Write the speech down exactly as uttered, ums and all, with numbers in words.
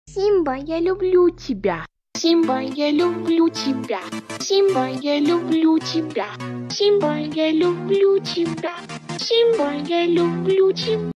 Симба, я люблю тебя. Симба, я люблю тебя. Симба, я люблю тебя. Симба, я люблю тебя. Симба, я люблю тебя.